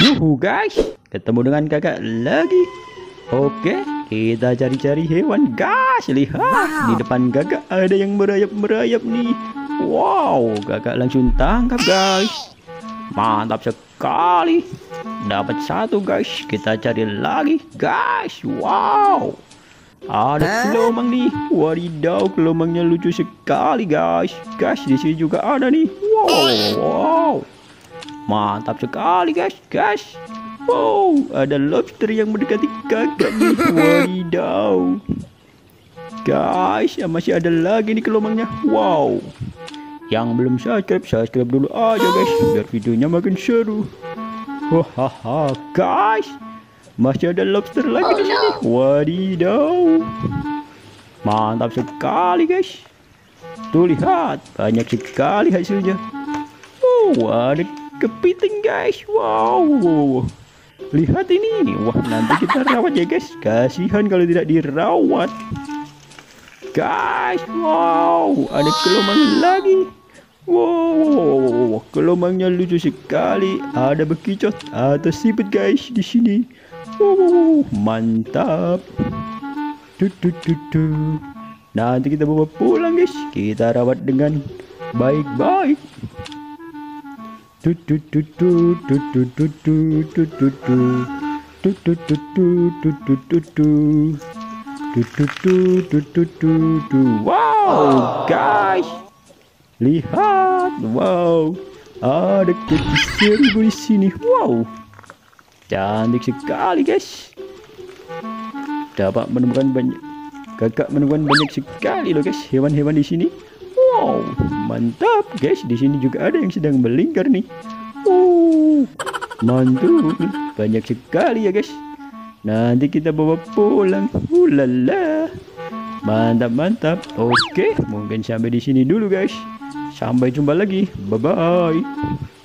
Yuhu guys, ketemu dengan kakak lagi. Oke, kita cari-cari hewan guys. Lihat, di depan kakak ada yang merayap-merayap nih. Wow, kakak langsung tangkap guys. Mantap sekali. Dapat satu guys. Kita cari lagi guys. Wow, ada kelomang nih. Wadidaw, kelomangnya lucu sekali guys. Guys, di sini juga ada nih. Wow. Mantap sekali guys. Wow, ada lobster yang mendekati kakak nih. Wadidaw. Guys, masih ada lagi nih kelomangnya. Wow. Yang belum subscribe dulu aja guys, biar videonya makin seru. Hahaha, guys. Masih ada lobster lagi di sini. Wadidaw. Mantap sekali guys. Tuh lihat, banyak sekali hasilnya. Ada kepiting guys. Wow. Lihat ini. Wah, nanti kita rawat ya guys. Kasihan kalau tidak dirawat. Guys, wow, ada kelomang lagi. Wow, kelomangnya lucu sekali. Ada bekicot atau siput guys di sini. Wow, mantap. Nanti kita bawa pulang guys. Kita rawat dengan baik-baik. Wow, guys, lihat. Wow, ada kepiting seribu di sini. Wow, cantik sekali guys. Dapat menemukan banyak. Kakak menemukan banyak sekali loh guys hewan-hewan di sini. Wow, mantap guys. Di sini juga ada yang sedang melingkar nih. Mantap, banyak sekali ya guys. Nanti kita bawa pulang. Ulala, mantap. Oke, mungkin sampai di sini dulu guys. Sampai jumpa lagi. Bye bye.